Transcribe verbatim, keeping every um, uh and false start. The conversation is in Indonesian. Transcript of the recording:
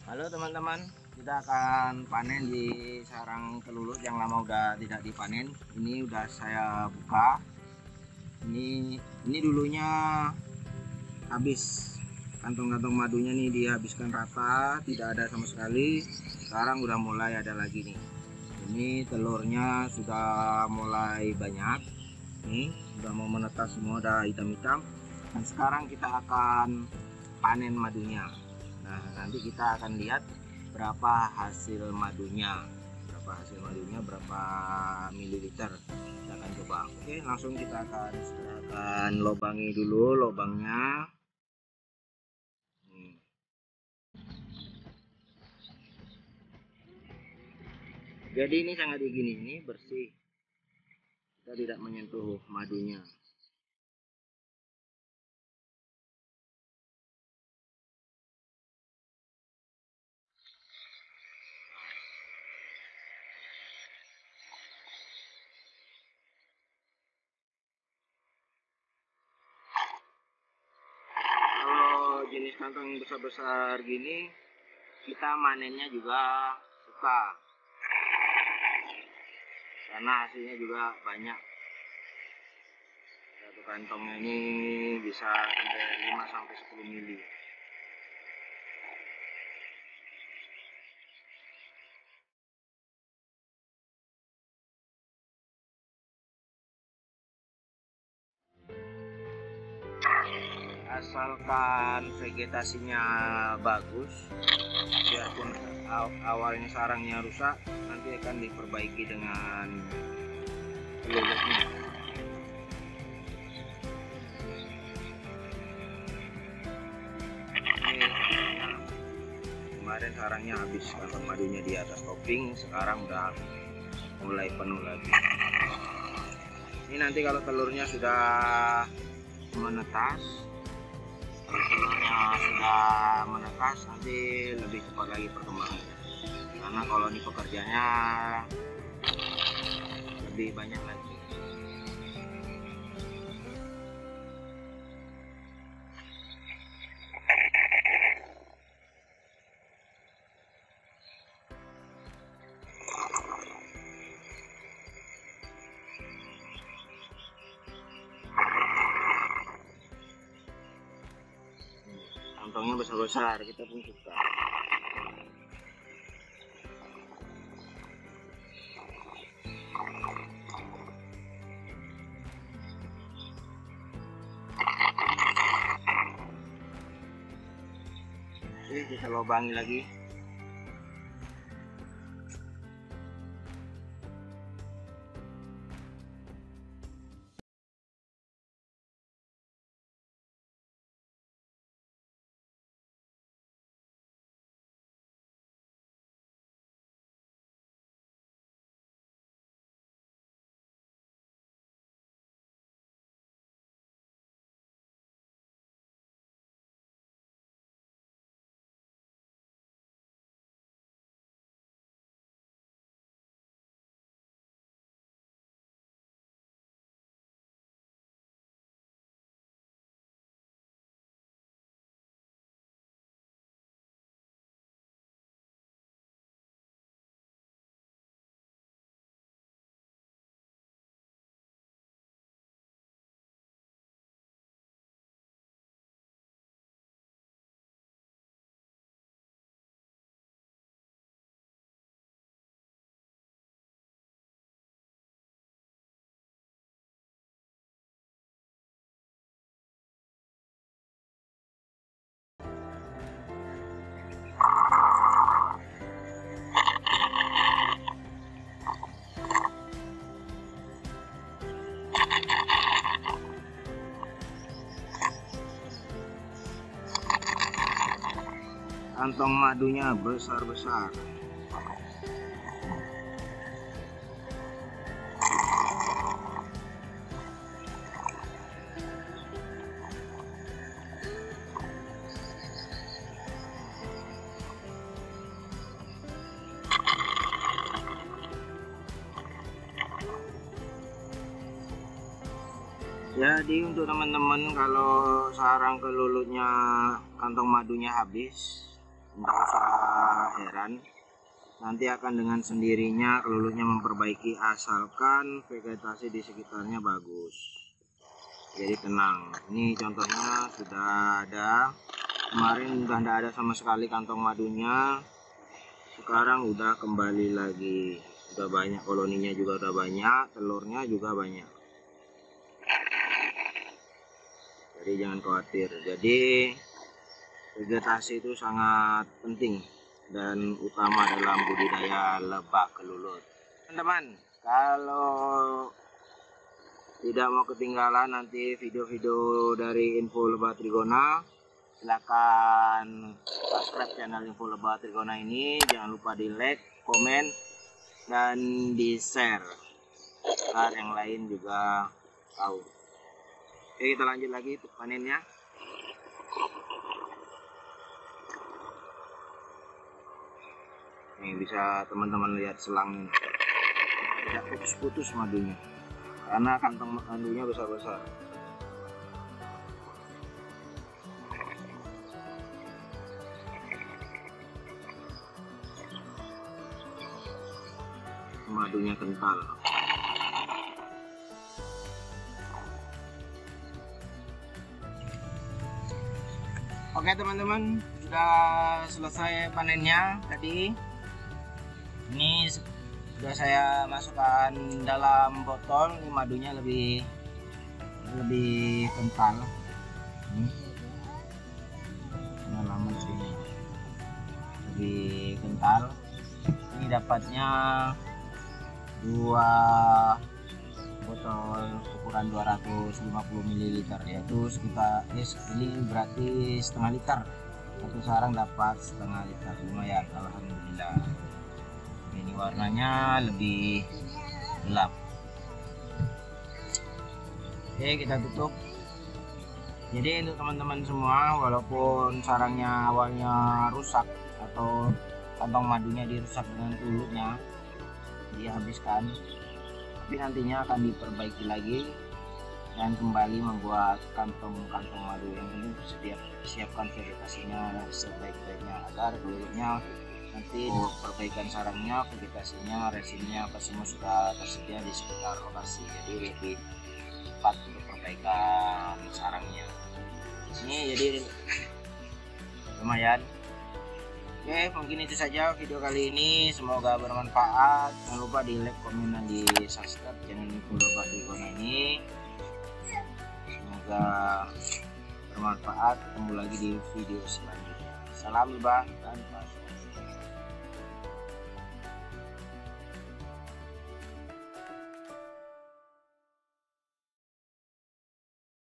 Halo teman-teman, kita akan panen di sarang kelulut yang lama udah tidak dipanen. Ini udah saya buka. Ini ini dulunya habis kantong-kantong madunya nih, dihabiskan rata, tidak ada sama sekali. Sekarang udah mulai ada lagi nih. Ini telurnya sudah mulai banyak. Nih, sudah mau menetas semua, udah hitam-hitam. Dan sekarang kita akan panen madunya. Nah, nanti kita akan lihat berapa hasil madunya, berapa hasil madunya, berapa mililiter. Kita akan coba. Oke, langsung kita akan kita akan lobangi dulu lubangnya. Hmm. Jadi ini sangat begini, ini bersih. Kita tidak menyentuh madunya. Kalau jenis kantong yang besar-besar gini, kita manennya juga suka karena hasilnya juga banyak. Satu kantongnya ini bisa sampai lima sampai sepuluh mili. Asalkan vegetasinya bagus, biarpun awalnya sarangnya rusak, nanti akan diperbaiki dengan kelulutnya. Ini kemarin sarangnya habis, kantong madunya di atas topping, sekarang udah mulai penuh lagi. Ini nanti kalau telurnya sudah menetas, telurnya sudah menetas, nanti lebih cepat lagi perkembangannya. Karena kalau ini pekerjaannya lebih banyak lagi. Kantongnya besar-besar, kita pun suka. Oke, kita lubangi lagi. Kantong madunya besar-besar. Jadi untuk teman-teman kalau sarang kelulutnya kantong madunya habis, nggak usah heran, nanti akan dengan sendirinya kelulunya memperbaiki asalkan vegetasi di sekitarnya bagus. Jadi tenang. Ini contohnya sudah ada, kemarin udah tidak ada sama sekali kantong madunya, sekarang udah kembali lagi, udah banyak koloninya juga, udah banyak telurnya juga banyak. Jadi jangan khawatir. Jadi vegetasi itu sangat penting dan utama dalam budidaya lebah kelulut. Teman-teman, kalau tidak mau ketinggalan nanti video-video dari info lebah trigona, silakan subscribe channel info lebah trigona ini. Jangan lupa di like, komen, dan di share agar yang lain juga tahu. Oke, kita lanjut lagi untuk panennya. Nih bisa teman-teman lihat selang ini, tidak putus-putus madunya karena kantong madunya besar-besar. Madunya kental. Oke teman-teman, sudah selesai panennya tadi. Ini sudah saya masukkan dalam botol. Ini madunya lebih lebih kental. Ini lama sini lebih kental. Ini dapatnya dua botol ukuran dua ratus lima puluh mililiter, yaitu sekitar ini berarti setengah liter. Satu sarang dapat setengah liter, lumayan, alhamdulillah. Ini warnanya lebih gelap. Oke, kita tutup. Jadi untuk teman-teman semua, walaupun sarangnya awalnya rusak atau kantong madunya dirusak dengan tulutnya, dihabiskan, tapi nantinya akan diperbaiki lagi dan kembali membuat kantong-kantong madu. Yang penting setiap siapkan vegetasinya sebaik-baiknya agar kelulutnya nanti di perbaikan sarangnya, vegetasinya, resinnya apa semua sudah tersedia di sekitar lokasi, jadi lebih cepat untuk perbaikan sarangnya. Ini jadi lumayan. Oke, mungkin itu saja video kali ini, semoga bermanfaat. Jangan lupa di like, komen, dan di subscribe channel info lebah trigona ini. Semoga bermanfaat. Ketemu lagi di video selanjutnya. Salam lebah dan